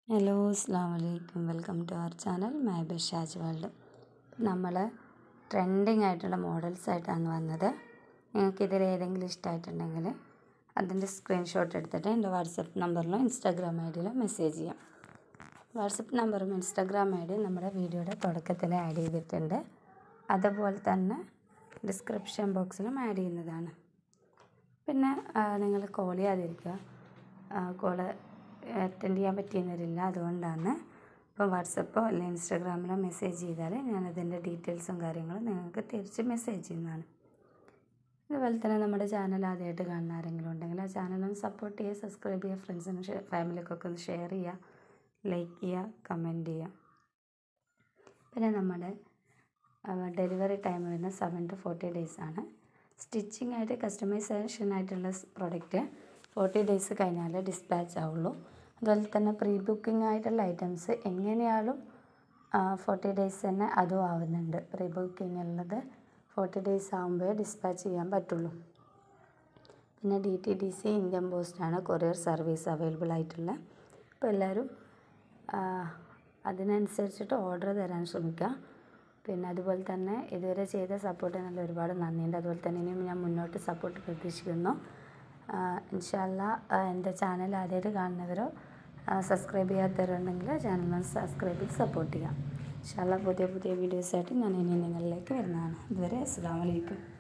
Hello അസ്സലാമു അലൈക്കും. Welcome to our channel my Bashaj world. നമ്മൾ ട്രെൻഡിങ് ആയിട്ടുള്ള മോഡൽസ് ആയിട്ടാണ് വന്നത്. നിങ്ങൾക്കിതിൽ ഏതെങ്കിലും ഇഷ്ടമായിട്ടുണ്ടെങ്കിൽ അതിൻ്റെ സ്ക്രീൻഷോട്ട് എടുത്തിട്ട് എൻ്റെ വാട്സപ്പ് നമ്പറിലോ ഇൻസ്റ്റാഗ്രാം ഐ ഡിയിലോ മെസ്സേജ് ചെയ്യാം. വാട്സപ്പ് നമ്പറും ഇൻസ്റ്റാഗ്രാം ഐ ഡിയും നമ്മുടെ വീഡിയോയുടെ തുടക്കത്തിൽ ആഡ് ചെയ്തിട്ടുണ്ട്. അതുപോലെ തന്നെ ഡിസ്ക്രിപ്ഷൻ ബോക്സിലും ആഡ് ചെയ്യുന്നതാണ്. പിന്നെ നിങ്ങൾ കോൾ ചെയ്യാതിരിക്കുക. കോള് അറ്റൻഡ് ചെയ്യാൻ പറ്റിയെന്നില്ല, അതുകൊണ്ടാണ്. ഇപ്പോൾ വാട്സപ്പോ അല്ലെങ്കിൽ ഇൻസ്റ്റാഗ്രാമിലോ മെസ്സേജ് ചെയ്താൽ ഞാനതിൻ്റെ ഡീറ്റെയിൽസും കാര്യങ്ങളും നിങ്ങൾക്ക് തിരിച്ച് മെസ്സേജ് ചെയ്യുന്നതാണ്. അതുപോലെ തന്നെ നമ്മുടെ ചാനൽ ആദ്യമായിട്ട് കാണുന്ന ആരെങ്കിലും ഉണ്ടെങ്കിൽ ആ ചാനലൊന്ന് സപ്പോർട്ട് ചെയ്യുക, സബ്സ്ക്രൈബ് ചെയ്യുക, ഫ്രണ്ട്സിനും ഫാമിലിക്കൊക്കെ ഒന്ന് ഷെയർ ചെയ്യുക, ലൈക്ക് ചെയ്യുക, കമൻറ്റ് ചെയ്യുക. പിന്നെ നമ്മുടെ ഡെലിവറി ടൈം വരുന്നത് 7 to 40 days ആണ്. സ്റ്റിച്ചിങ് ആയിട്ട് കസ്റ്റമൈസേഷൻ ആയിട്ടുള്ള പ്രൊഡക്റ്റ് 40 days കഴിഞ്ഞാൽ ഡിസ്പാച്ച് ആവുള്ളൂ. അതുപോലെ തന്നെ പ്രീ ബുക്കിംഗ് ആയിട്ടുള്ള ഐറ്റംസ് എങ്ങനെയാലും 40 days തന്നെ അതും ആവുന്നുണ്ട്. പ്രീ ബുക്കിംഗ് ഉള്ളത് 40 days ആകുമ്പോഴേ ഡിസ്പാച്ച് ചെയ്യാൻ പറ്റുള്ളൂ. പിന്നെ DTDC ഇന്ത്യൻ പോസ്റ്റാണ് കൊറിയർ സർവീസ് അവൈലബിൾ ആയിട്ടുള്ള. അപ്പോൾ എല്ലാവരും അതിനനുസരിച്ചിട്ട് ഓർഡർ തരാൻ ശ്രമിക്കുക. പിന്നെ അതുപോലെ തന്നെ ഇതുവരെ ചെയ്ത സപ്പോർട്ടിനുള്ള ഒരുപാട് നന്ദിയുണ്ട്. അതുപോലെ തന്നെ ഇനിയും ഞാൻ മുന്നോട്ട് സപ്പോർട്ട് പ്രതീക്ഷിക്കുന്നു. ഇൻഷാ അല്ലാഹ് എൻ്റെ ചാനൽ ആദ്യമായിട്ട് കാണുന്നവരോ സബ്സ്ക്രൈബ് ചെയ്യാത്തവരുണ്ടെങ്കിൽ ചാനൽ സബ്സ്ക്രൈബ് ചെയ്ത് സപ്പോർട്ട് ചെയ്യാം. ഇൻഷാ അല്ലാഹ് പുതിയ വീഡിയോസായിട്ട് ഞാൻ ഇനി നിങ്ങളിലേക്ക് വരുന്നതാണ്. അതുവരെ അസ്സലാമു അലൈക്കും.